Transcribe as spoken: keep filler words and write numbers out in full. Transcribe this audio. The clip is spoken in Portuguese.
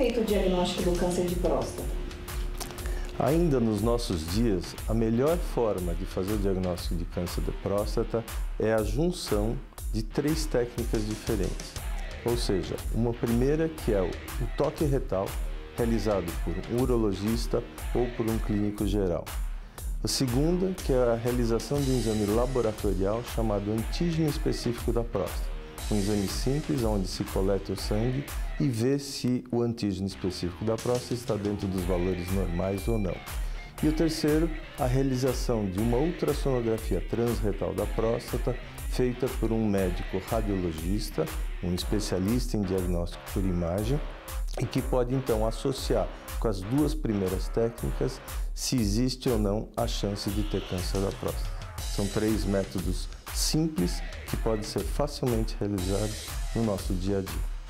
feito o diagnóstico do câncer de próstata? Ainda nos nossos dias, a melhor forma de fazer o diagnóstico de câncer de próstata é a junção de três técnicas diferentes. Ou seja, uma primeira que é o toque retal, realizado por um urologista ou por um clínico geral. A segunda, que é a realização de um exame laboratorial chamado antígeno específico da próstata. Um exame simples, onde se coleta o sangue e vê se o antígeno específico da próstata está dentro dos valores normais ou não. E o terceiro, a realização de uma ultrassonografia transretal da próstata, feita por um médico radiologista, um especialista em diagnóstico por imagem, e que pode então associar com as duas primeiras técnicas se existe ou não a chance de ter câncer da próstata. São três métodos simples que podem ser facilmente realizados no nosso dia a dia.